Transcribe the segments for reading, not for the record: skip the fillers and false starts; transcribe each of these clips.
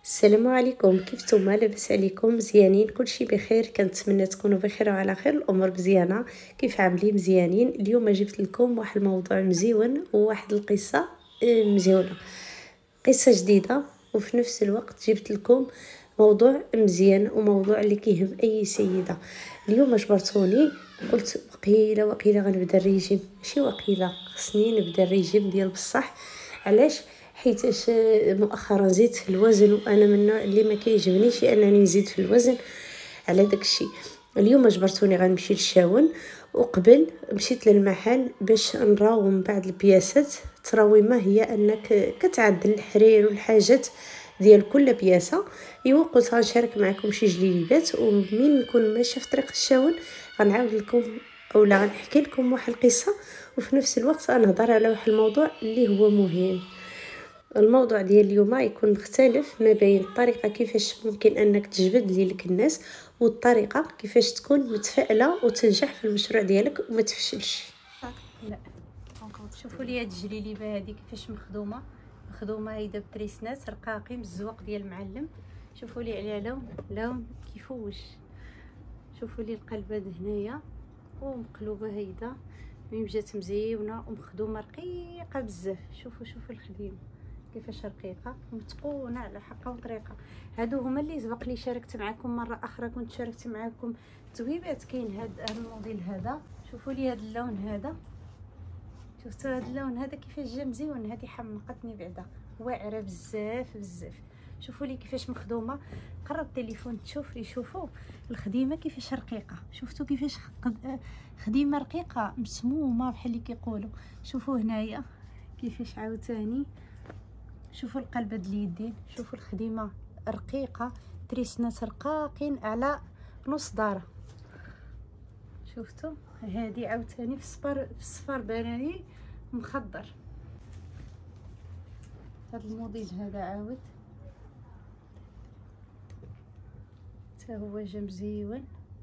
السلام عليكم، كيف نتوما؟ لاباس عليكم؟ مزيانين؟ كلشي بخير؟ كنتمنى تكونوا بخير وعلى خير، الامور مزيانه. كيف عاملين؟ مزيانين. اليوم جبت لكم واحد الموضوع مزيون وواحد القصه مزيونه، قصه جديده، وفي نفس الوقت جبت لكم موضوع مزيان وموضوع اللي كيهم اي سيده. اليوم جبرتوني قلت وقيله غنبدا الريجيم، ماشي وقيله، خصني نبدا الريجيم ديال بصح. علاش؟ حيتاش مؤخرا زدت في الوزن، وانا من النوع اللي ما كيعجبنيش انني نزيد في الوزن. على داكشي اليوم جبرتوني غنمشي للشاون، وقبل مشيت للمحل باش نراوم بعض البياسات. التراويمه هي انك كتعدل الحرير والحاجات ديال كل بياسه. ايوا قلت غنشارك معكم شي جليليبات، ومن نكون ماشيه في طريق الشاون غنعاود لكم اولا غنحكي لكم واحد القصه، وفي نفس الوقت غنهضر على واحد الموضوع اللي هو مهم. الموضوع ديال اليوم يكون مختلف ما بين الطريقه كيفاش ممكن انك تجبد ليك الناس، والطريقه كيفاش تكون متفائله وتنجح في المشروع ديالك وما تفشلش. لا شوفوا لي هاد الجليليبه هذه كيفاش مخدومه هيدا بتريسنات رقاقي بالزواق ديال المعلم. شوفوا لي على لون كيفوش. شوفوا لي القلبه هنايا ومقلوبه هيدا، ملي جات مزيونه ومخدومه رقيقه بزاف. شوفوا الخديمه كيفاش رقيقه متقونه على حقها وطريقه. هادو هما اللي سبق لي شاركت معكم مره اخرى، كنت شاركت معكم تويبات. كاين هاد الموديل هذا، شوفوا لي هاد اللون هذا، شفتوا هاد اللون هذا كيفاش جا مزيون. هادي حمقتني بعدا، واعره بزاف. شوفوا لي كيفاش مخدومه. قرب التليفون تشوف لي، شوفوا الخديمه كيفاش رقيقه. شفتوا كيفاش خديمه رقيقه مسمومه بحال اللي كيقولوا. شوفوا هنايا كيفاش عاوتاني، شوفوا القلبه ديال اليدين، شوفوا الخديمه رقيقه، تريسنات رقاقين على نص داره. شفتوا هذه عاوتاني في الصفر بناني مخضر. هذا الموديل هذا عاود حتى هو جا مزيون.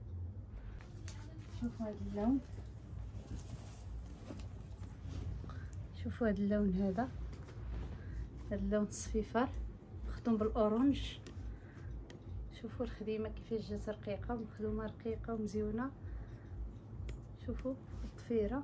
شوفوا هذا اللون، شوفوا هذا اللون هذا اللون الصفيفر مخدوم بالاورنج. شوفوا الخديمه كيفاش جات رقيقه ومخدومه رقيقه ومزيونه. شوفوا الضفيره،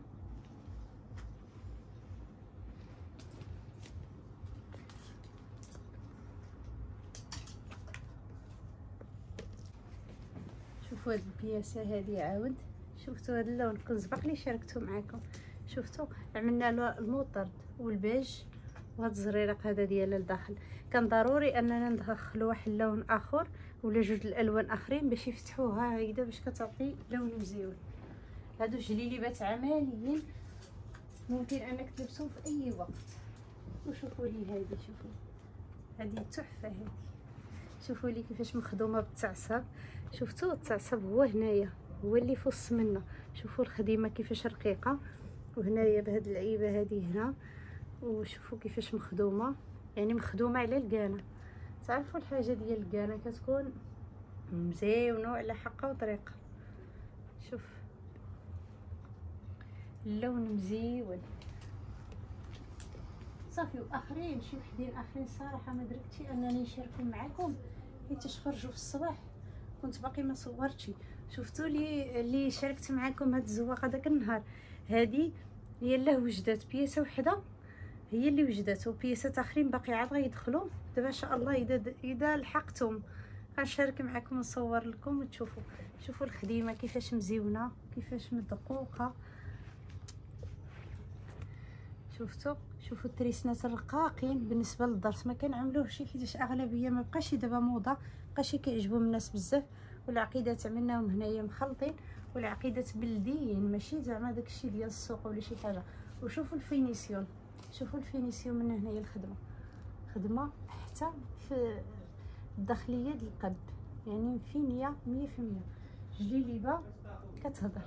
شوفوا هاد البياسه هذه عاود. شفتوا هذا اللون كنت سبق لي شاركته معكم. شفتوا عملنا له المطرد والبيج وهاد الزريرق هذا ديال الداخل. كان ضروري اننا ندخلوا واحد اللون اخر ولا جوج الالوان اخرين باش يفتحوها هيدا، باش كتعطي لون مزيون. هادو جليليبات عمليين ممكن انك تلبسوه في اي وقت. وشوفوا لي هذه، شوفوا هذه تحفه هذه. شوفوا لي كيفاش مخدومه بالتعصب. شفتوا التعصب هو هنايا، هو اللي فص منه. شوفوا الخديمه كيفاش رقيقه، وهنايا بهاد العيبه هذه هنا. وشوفوا كيفاش مخدومه، يعني مخدومه على الكانه. تعرفوا الحاجه ديال الكانه كتكون مزيونه على حقها وطريقه. شوف اللون مزيون صافي. واخرين شي وحدين اخرين صراحه ما درتش انني نشاركهم معكم حيت خرجوا في الصباح كنت باقي ما صورتش. شفتوا لي اللي شاركت معكم هاد الزواق هذاك النهار، هذه هي اللي وجدات بياسه وحده هي اللي وجدات، وبياسات اخرين باقي عاد غيدخلوا دابا ان شاء الله. اذا لحقتهم غنشارك معكم ونصور لكم وتشوفوا. شوفوا الخديمه كيفاش مزيونه، كيفاش مدقوقه. شوفوا التريسنات الرقاقين بالنسبه للدرس ما كنعملوهش حيتاش اغلبيه ما بقاش دابا موضه، بقاش كيعجبهم الناس بزاف. والعقيدات عملناهم هنايا مخلطين، والعقيدات بلديين ماشي زعما داكشي ديال السوق ولا شي حاجه. وشوفوا الفينيسيون، شوفوا الفينيسيون من هنايا الخدمه حتى في الداخليه ديال القلب، يعني فينيه 100%. جليليبه كتهضر.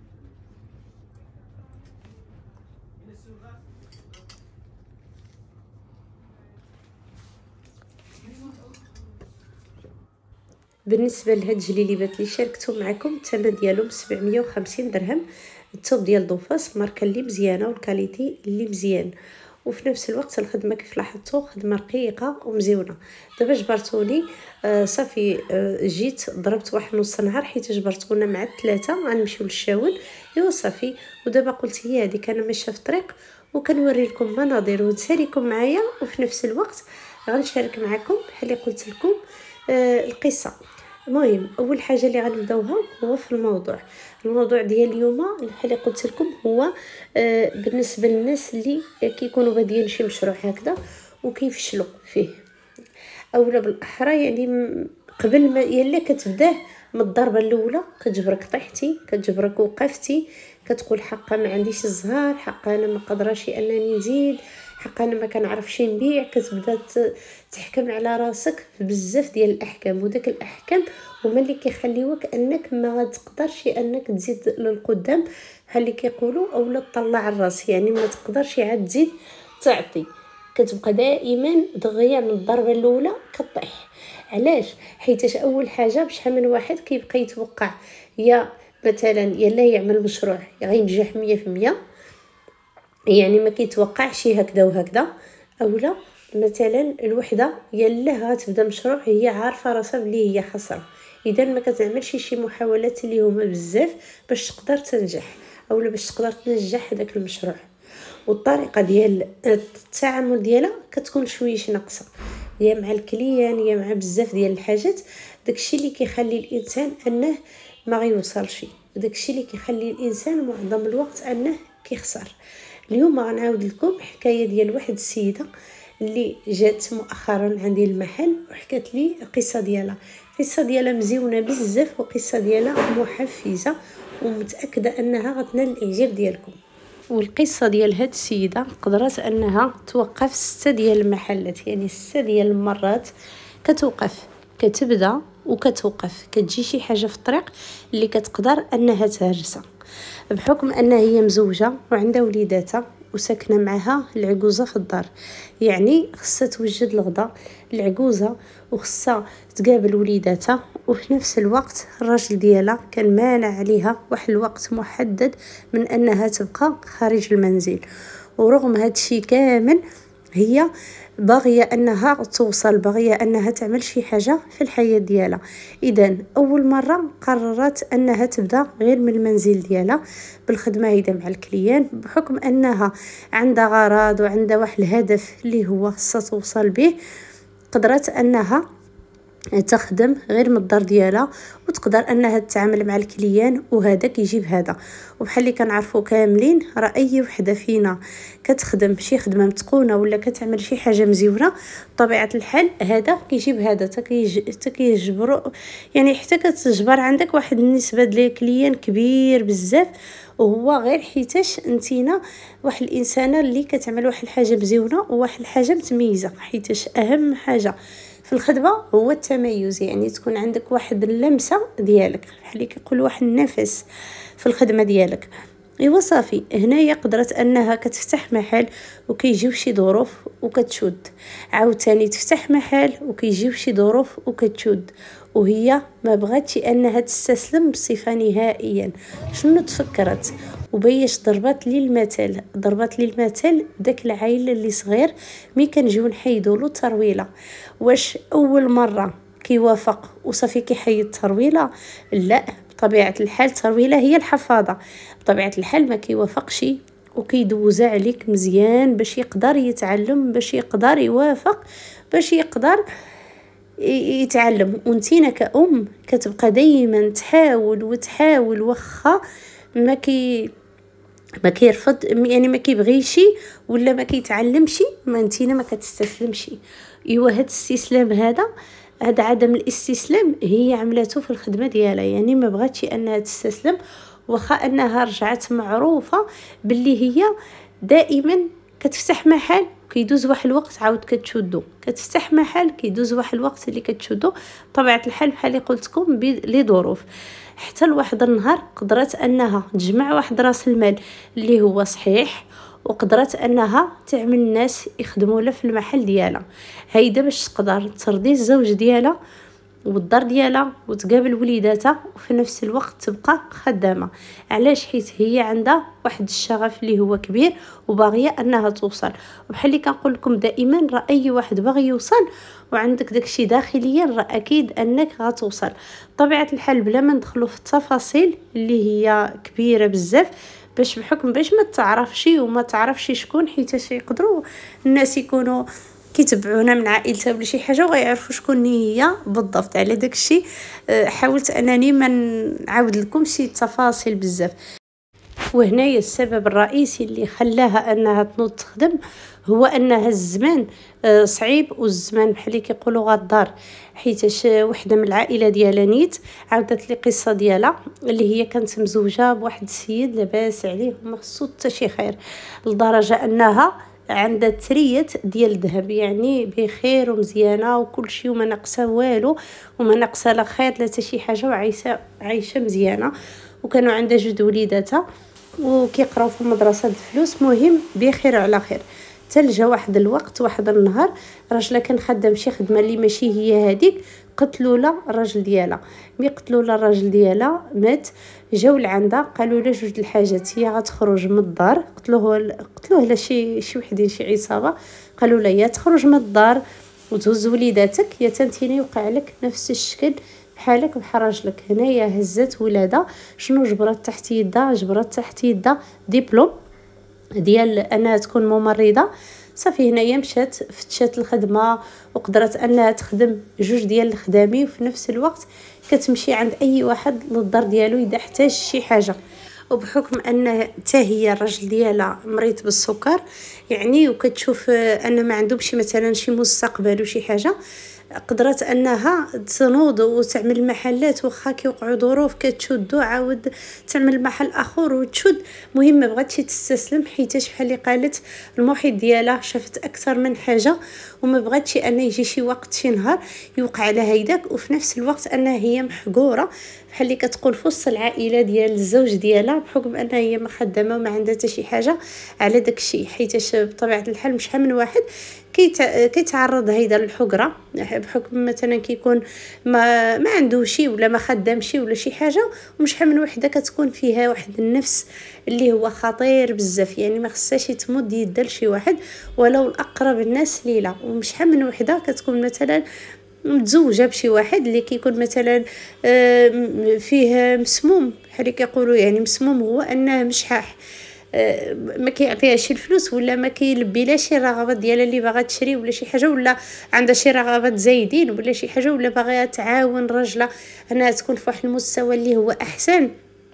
بالنسبه لهاد الجليليبات اللي شاركتهم معكم الثمن ديالهم 750 درهم. الثوب ديال دوفاس ماركه اللي مزيانه والكاليتي اللي مزيان. وفي نفس الوقت الخدمه كيف لاحظتوا خدمه رقيقه ومزيونه. دابا جبرتوني صافي، جيت ضربت واحد نص نهار حيت جبرتونا مع الثلاثه غنمشيو للشاول. ايوا صافي، ودابا قلت هي هذيك انا ماشيه في الطريق وكنوري لكم مناظر ونساليكم معايا، وفي نفس الوقت غنشارك معكم بحال اللي قلت لكم القصه. المهم اول حاجه اللي غنبداوها هو في الموضوع ديال اليوم بحال اللي قلت لكم هو بالنسبه للناس اللي كيكونوا بادين شي مشروع هكذا وكيفشلوا فيه، اولا بالاحرى يعني قبل ما يلا كتبداه من الضربه الاولى كتجبرك طيحتي، كتجبرك وقفتي، كتقول حقا ما عنديش الزهر، حقا انا ما قادراش انني نزيد، حقا انا ما كنعرفش نبيع. كتبدا تحكم على راسك بزاف ديال الاحكام، وداك الاحكام هما اللي كيخليوك انك ما تقدرش انك تزيد للقدام بحال اللي كيقولوا، اولا تطلع الراس، يعني ما تقدرش عاد تزيد تعطي، كتبقى دائما دغيا من الضربه الاولى كطيح. علاش؟ حيتاش اول حاجه بشحال من واحد كيبقى يتوقع يا مثلا يلا يعمل مشروع غينجح 100%، يعني ما كيتوقعش هكذا وهكذا. اولا مثلا الوحده يلا غتبدا مشروع هي عارفه راسها بلي هي خاسره، اذا ما كتعملش شي محاولات اللي هما بزاف باش تقدر تنجح اولا باش تقدر تنجح هذاك المشروع. والطريقه ديال التعامل ديالها كتكون شويش ناقصه، يا مع الكليان يا مع بزاف ديال الحاجات. داكشي اللي كيخلي الانسان انه ما غيوصلش، داكشي اللي كيخلي الانسان معظم الوقت انه كيخسر. اليوم غنعاود لكم حكايه ديال واحد السيده اللي جات مؤخرا عندي المحل وحكات لي القصه ديالها مزيونه بزاف، وقصه ديالها محفزه ومتاكده انها غتنال الاعجاب ديالكم. والقصه ديال هاد السيده قدرت انها توقف 6 ديال المحلات، يعني 6 ديال المرات كتوقف، كتبدا وكتوقف، كتجي شي حاجه في الطريق اللي كتقدر انها تهرسها، بحكم انها هي مزوجه وعندها وليداتها وساكنه معها العجوزه في الدار. يعني خصها توجد الغداء العجوزه وخصها تقابل وليداتها، وفي نفس الوقت الراجل ديالها كان مانع عليها واحد الوقت محدد من انها تبقى خارج المنزل. ورغم هذا الشيء كامل هي باغيه انها توصل، باغيه انها تعمل شي حاجه في الحياه ديالها. اذا اول مره قررت انها تبدا غير من المنزل ديالها بالخدمه هيدا مع الكليان، بحكم انها عندها غرض وعندها واحد الهدف اللي هو خصها توصل به. قدرت انها تخدم غير من الدار ديالها وتقدر انها تتعامل مع الكليان، وهذا كيجيب هذا. وبحال اللي كنعرفوا كاملين راه اي وحده فينا كتخدم شي خدمه متقونه ولا كتعمل شي حاجه مزيونه بطبيعه الحال هذا كيجيب هذا، تكيجبروا يعني حتى كتجبر عندك واحد النسبه ديال الكليان كبير بزاف. وهو غير حيتاش انتينا واحد الانسانه اللي كتعمل واحد الحاجه مزيونه وواحد الحاجه متميزه، حيتاش اهم حاجه في الخدمه هو التميز، يعني تكون عندك واحد اللمسه ديالك بحال اللي كيقول واحد النفس في الخدمه ديالك. ايوا صافي هنايا قدرت انها كتفتح محل وكيجيو شي ظروف وكتشد، عاوتاني تفتح محل وكيجيو شي ظروف وكتشد، وهي ما بغاتش انها تستسلم بصفه نهائيا. شنو تفكرت وبيش ضربت لي المثل داك العائله اللي صغير مي كنجيو نحيدوا له الترويله، واش اول مره كيوافق وصافي كيحيد الترويله؟ لا، بطبيعه الحال الترويله هي الحفاظه، بطبيعه الحال ما كيوافقش وكيدوزها عليك مزيان باش يقدر يتعلم، باش يقدر يوافق، باش يقدر يتعلم. وانتينا كأم كتبقى دايما تحاول واخا ما كيرفض، يعني ما كيبغيش ولا ما كيتعلمش، ما انتينا ما كتستسلمش. ايوا هاد الاستسلام هذا عدم الاستسلام هي عملته في الخدمه ديالها، يعني ما بغاتش انها تستسلم واخا انها رجعت معروفه باللي هي دائما كتفتح محل كيدوز واحد الوقت عاود كتشدو، كتفتح محل كيدوز واحد الوقت اللي كتشدو بطبيعه الحال بحال اللي قلت لكم لي ظروف. حتى لواحد النهار قدرت انها تجمع واحد راس المال اللي هو صحيح، وقدرت انها تعمل الناس يخدموا لها في المحل ديالها هيدا باش تقدر ترضي الزوج ديالها والدار ديالها وتقابل وليداتها وفي نفس الوقت تبقى خدامه. علاش؟ حيت هي عندها واحد الشغف اللي هو كبير وباغيه انها توصل. وبحال اللي كنقول لكم دائما، راه اي واحد باغي يوصل وعندك داكشي داخليا راه اكيد انك غتوصل. طبيعه الحال بلا ما ندخلوا في التفاصيل اللي هي كبيره بزاف، باش ما تعرفش وما تعرفش شكون، حيت يقدروا الناس يكونوا كيتبعونا من عائلتها ولا شي حاجه وغيعرفوا شكون هي بالضبط. على داكشي حاولت انني ما نعاود لكم شي تفاصيل بزاف. وهنايا السبب الرئيسي اللي خلاها انها تنوض تخدم هو انها الزمان صعيب، والزمان بحال اللي كيقولوا غدار. حيتاش وحده من العائله ديالها نيت عاودت لي قصه ديالها اللي هي كانت مزوجه بواحد السيد لاباس عليه وما خصو حتى شي خير، لدرجه انها عندها تريت ديال الذهب، يعني بخير ومزيانه وكل شيء وما ناقصه والو وما ناقصه لا خير لا حتى شي حاجه، وعايشه مزيانه. وكانوا عندها جوج وليداتها وكيقراو في المدرسه الفلوس، مهم بخير وعلى خير. تلجا واحد الوقت، واحد النهار، راجله كان خدام شي خدمه اللي ماشي هي هذيك، قتلوا لا الراجل ديالها. مي قتلوا لا الراجل ديالها مات، جاو لعندها قالوا له جوج الحاجات، هي غتخرج من الدار. قتلوه لا شي وحدين شي عصابه، قالوا لها يا تخرج من الدار وتهز وليداتك يا تنتيني يوقع لك نفس الشكل بحالك بحال راجلك. هنايا هزت ولادها، شنو جبرت تحت يدها؟ جبرت تحت يدها دبلوم ديال انها تكون ممرضه. صافي هنايا مشات فتشات الخدمه وقدرت انها تخدم جوج ديال الخدامي، وفي نفس الوقت كتمشي عند اي واحد للدار ديالو اذا احتاج شي حاجه. وبحكم ان حتى هي الراجل ديالها مريض بالسكر يعني، وكتشوف ان ما عندهمش مثلا شي مستقبل وشي حاجه، قدرت انها تنوض وتعمل محلات واخا كيوقعوا ظروف كتشدو، عاود تعمل محل اخر وتشد. مهم ما بغاتش تستسلم، حيتاش بحال اللي قالت المحيط ديالها شافت اكثر من حاجه، وما بغاتش ان يجي شي وقت شي نهار يوقع على هيداك. وفي نفس الوقت انها هي محقوره بحال اللي كتقول في وسط العائله ديال الزوج ديالها، بحكم انها هي ما خدامه وما عندها حتى شي حاجه على داك الشيء. حيتاش بطبيعه الحال مش من واحد كيتعرض هيدا للحقره، بحكم مثلا كيكون ما عنده شي ولا ما خدام شي ولا شي حاجه، ومش من وحده كتكون فيها واحد النفس اللي هو خطير بزاف. يعني ما خصهاش تمد يدها لشي واحد ولو الاقرب الناس ليها. ومش من وحده كتكون مثلا متزوجه بشي واحد اللي كيكون مثلا فيه مسموم، بحال كيقولوا يعني مسموم هو انه مشحاح، ما كيعطيهاش الفلوس ولا ما كيلبي لا شي رغبات ديالها اللي باغا تشري ولا شي حاجه، ولا عندها شي رغبات زايدين ولا شي حاجه، ولا باغيه تعاون راجلها انها تكون في واحد المستوى اللي هو احسن.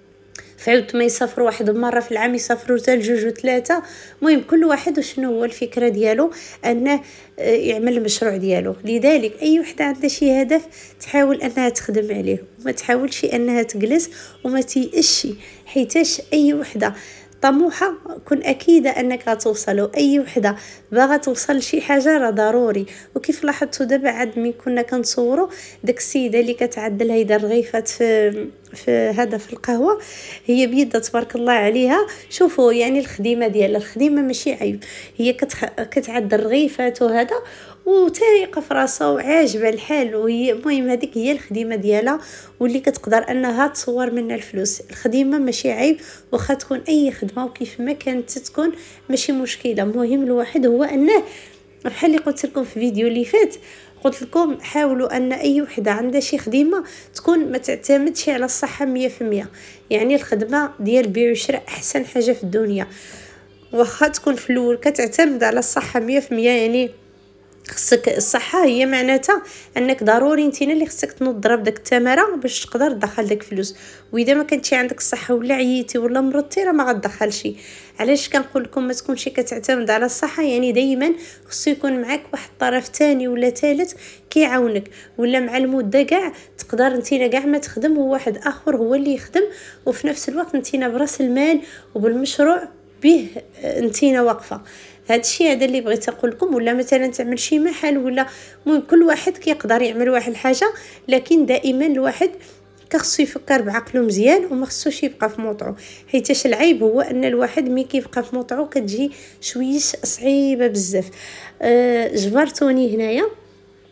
فعود ما يسافروا واحد المره في العام، يسافروا حتى لجوج وثلاثه. المهم كل واحد وشنو هو الفكره ديالو انه يعمل المشروع ديالو. لذلك اي وحده عندها شي هدف تحاول انها تخدم عليه، وما تحاولش انها تجلس وما تيأسش، حيتاش اي وحده طموحه كن اكيده انك غتوصل. اي وحده باغا توصل لشي حاجه راه ضروري. وكيف لاحظتوا دابا عاد ملي كنا كنصوروا داك السيده اللي كتعدل هيدا الرغيفات في هذا في القهوه، هي بيدها تبارك الله عليها. شوفوا يعني الخديمه ديالها، الخديمه ماشي عيب، هي كتعدل الرغيفات وهذا وتايقه في راسها وعاجبه الحال. وهي المهم هذيك هي الخديمه ديالها واللي كتقدر انها تصور منها الفلوس. الخديمه ماشي عيب، واخا تكون اي خدمه وكيف ما كانت تكون ماشي مشكله. المهم الواحد هو انه بحال اللي قلت لكم في فيديو اللي فات، قلت لكم حاولوا ان اي وحده عندها شي خدمه تكون ما تعتمدش على الصحه 100%. يعني الخدمه ديال بيع وشراء احسن حاجه في الدنيا، واخا تكون في الاول كتعتمد على الصحه 100%. يعني خصك الصحه هي معناتها انك ضروري انت اللي خصك تنوض ضرب داك التماره باش تقدر تدخل داك فلوس. واذا ما كانتش عندك الصحه ولا عييتي ولا مرضتي راه ما غتدخلش. علاش كنقول لكم ما تكونش كتعتمد على الصحه؟ يعني دائما خصو يكون معك واحد الطرف ثاني ولا ثالث كيعاونك، ولا مع المده كاع تقدر انت كاع ما تخدم وواحد اخر هو اللي يخدم، وفي نفس الوقت انت براس المال وبالمشروع به انت واقفه. هذا الشيء هذا اللي بغيت اقول لكم. ولا مثلا تعمل شي محل، ولا المهم كل واحد كيقدر يعمل واحد الحاجه، لكن دائما الواحد خصو يفكر بعقله مزيان وما خصوش يبقى في موطعو. حيتاش العيب هو ان الواحد ملي كيبقى في موطعو كتجي شويش صعيبه بزاف. جبرتوني هنايا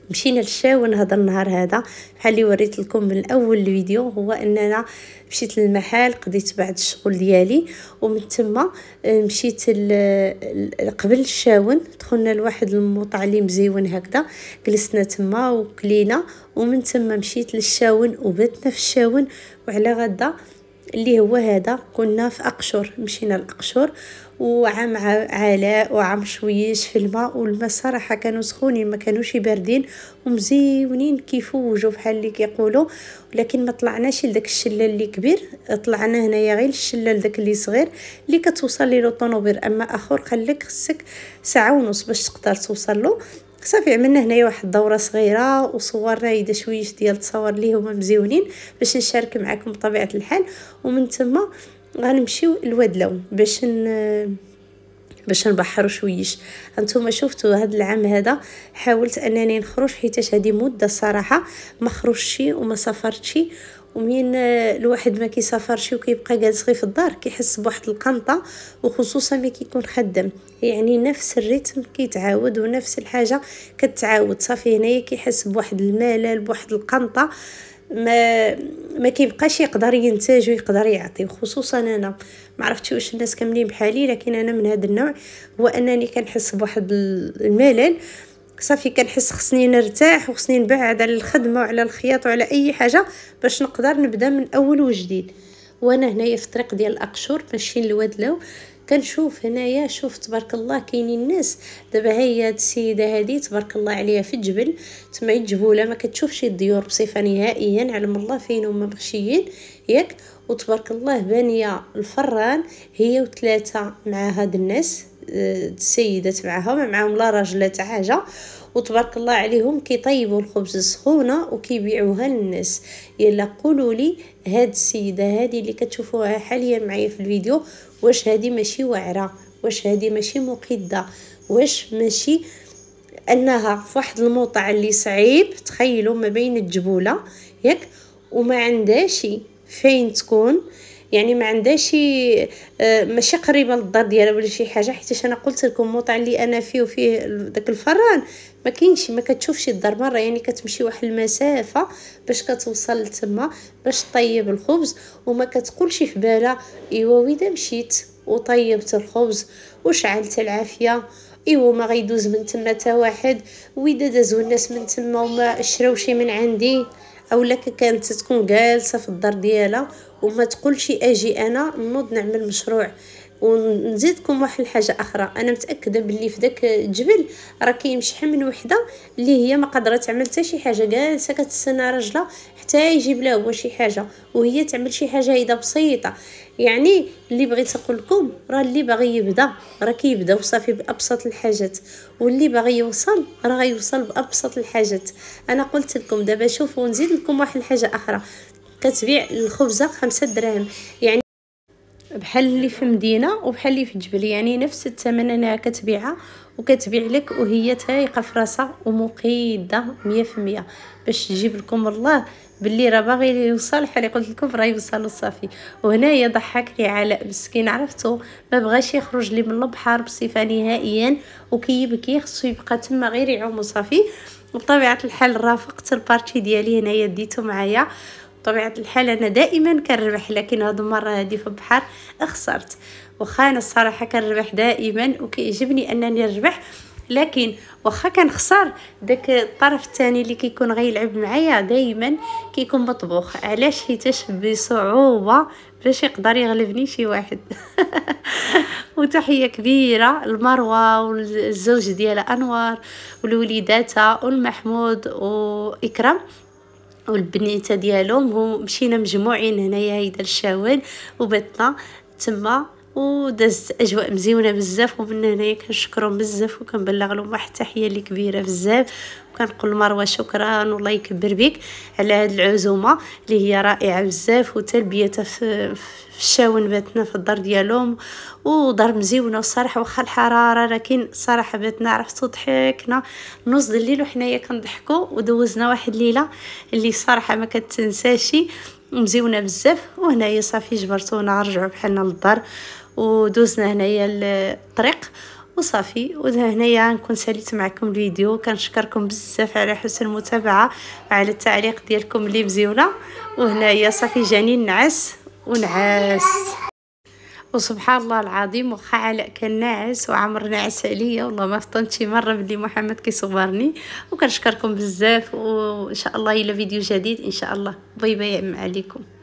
مشينا للشاون هذا النهار هذا بحال اللي وريت لكم من اول الفيديو، هو اننا مشيت للمحل قضيت بعض الشغل ديالي، ومن تما مشيت قبل الشاون دخلنا لواحد المطعم اللي مزيون هكذا، جلسنا تما وكلينا، ومن تما مشيت للشاون وباتنا في الشاون. وعلى غدا اللي هو هذا كنا في أقشر، مشينا لأقشر وعام علاء وعام شويش في الماء، والماء صراحه كانوا سخونين ما كانوش باردين ومزيونين كيف وجو بحال اللي كيقولوا. ولكن ما طلعناش لداك الشلال اللي كبير، طلعنا هنايا غير الشلال داك اللي صغير اللي كتوصل ليه الطوموبيل، اما اخر خليك خصك ساعه ونص باش تقدر توصل له. صافي عملنا هنايا واحد الدوره صغيره وصورنا يدا شويش ديال التصاور اللي هما مزيونين باش نشارك معكم بطبيعه الحال. ومن تما غنمشيو لوادلون باش نبحروا شويش. انتم شفتوا هذا العام هذا حاولت انني نخرج حيتاش هذه مده الصراحه ما خرجتش وما سافرتش، ومين الواحد ما كيسافرش وكيبقى جالس غير في الدار كيحس بواحد القنطه، وخصوصا ملي كيكون خدام، يعني نفس الريتم كيتعاود ونفس الحاجه كتعاود. صافي هنايا كيحس بواحد الملل بواحد القنطه، ما كيبقاش يقدر ينتج ويقدر يعطي. خصوصا انا ما عرفتش واش الناس كاملين بحالي، لكن انا من هذا النوع، هو انني كنحس بواحد الملل. صافي كنحس خصني نرتاح وخصني نبعد على الخدمه وعلى الخياط وعلى اي حاجه باش نقدر نبدا من اول وجديد. وانا هنايا في الطريق ديال الاقشور ماشيين لوادلو، كنشوف هنايا شوف تبارك الله كاينين الناس. دابا هي هاد السيده هذه تبارك الله عليها في الجبل تما الجبوله ما كتشوفش الديور بصفه نهائيا، علم الله فين هما مخشيين ياك. وتبارك الله بانيه الفران هي وثلاثه مع هاد الناس، السيدات معاهم لا راجلات حاجه، وتبارك الله عليهم كيطيبوا الخبز السخونه وكيبيعوها للناس. يلا قولوا لي هاد السيده هذه اللي كتشوفوها حاليا معايا في الفيديو، واش هذه ماشي واعره؟ واش هذه ماشي مقده؟ واش ماشي انها في واحد الموطع اللي صعيب؟ تخيلوا ما بين الجبوله ياك وما عندهاش فين تكون، يعني ما عندهاش ماشي قريبه للدار ديالها ولا شي حاجه. حيت انا قلت لكم الموطع اللي انا فيه وفيه داك الفران ما كاينش، ما كتشوفش الدار مره، يعني كتمشي واحد المسافه باش كتوصل لتما باش طيب الخبز، وما كتقولش في بالها ايوا ويدا مشيت وطيبت الخبز وشعلت العافيه ايوا ما غيدوز من تما تا واحد، ويدا دازو الناس من تما وما شراوشي من عندي. اولا كانت تكون جالسه في الدار ديالها وما تقولش اجي انا نوض نعمل مشروع. ونزيدكم واحد الحاجه اخرى، انا متاكده باللي في داك الجبل راه كاين شحال من وحده اللي هي ما قادره تعمل حتى شي حاجه، جالسه كتستنى راجلها حتى يجيب لها هو شي حاجه وهي تعمل شي حاجه هيدا بسيطه. يعني اللي بغيت نقول لكم راه اللي باغي يبدا راه كيبدا وصافي بابسط الحاجات، واللي باغي يوصل راه غيوصل بابسط الحاجات. انا قلت لكم دابا شوفوا نزيد لكم واحد الحاجه اخرى، كتبيع الخبزه 5 دراهم، يعني بحال اللي في مدينه وبحال اللي في الجبل، يعني نفس الثمن انها كتبيعها وكتبيع لك وهي تايقه في راسها ومقيده 100% باش تجيب لكم الله باللي راه باغي يوصل بحال قلت لكم راه يوصل صافي. وهنايا ضحكني علاء مسكين، عرفتو ما بغاش يخرج لي من البحر بصفه نهائيا وكيبكي خصو يبقى تما غير يعوم صافي. بطبيعه الحال رافقت البارتي ديالي هنايا ديتو معايا. بطبيعه الحال انا دائما كنربح، لكن هذه المره هذه في البحر خسرت. واخا انا الصراحه كنربح دائما وكيعجبني انني نربح، لكن واخا كنخسر داك الطرف الثاني اللي كيكون غيلعب معايا دائما كيكون مطبوخ. علاش؟ حيتاش بصعوبه باش يقدر يغلبني شي واحد. وتحيه كبيره لمروه والزوج ديالها انوار والوليداتها والمحمود واكرام والبنيته ديالهم. مشينا مجموعين هنايا هيدا الشاون وباتنا تما ودازت اجواء مزيونه بزاف. ومن هنايا كنشكرهم بزاف وكنبلغ لهم واحد التحيه اللي كبيره بزاف، وكنقول لمروه شكرا والله يكبر بك على هذه العزومه اللي هي رائعه بزاف، وتلبيتها في الشاون باتنا في الدار ديالهم ودار مزيونه. والصراحه واخا الحراره لكن صراحه باتنا عرفتو ضحكنا نص الليل وحنايا كنضحكوا ودوزنا واحد الليله اللي صراحه ما كتنساش مزيونه بزاف. وهنايا صافي جبرتونا رجعوا بحالنا للدار ودوزنا هنايا الطريق وصافي. وهنايا نكون ساليت معكم الفيديو. كنشكركم بزاف على حسن المتابعه وعلى التعليق ديالكم اللي مزيونه. وهنايا صافي جاني النعاس ونعاس. وسبحان الله العظيم واخا علاء كان ناعس وعمر ناعس عليا والله ما فطنت شي مره ملي محمد كيصورني. وكنشكركم بزاف وان شاء الله الى فيديو جديد ان شاء الله. باي باي عليكم.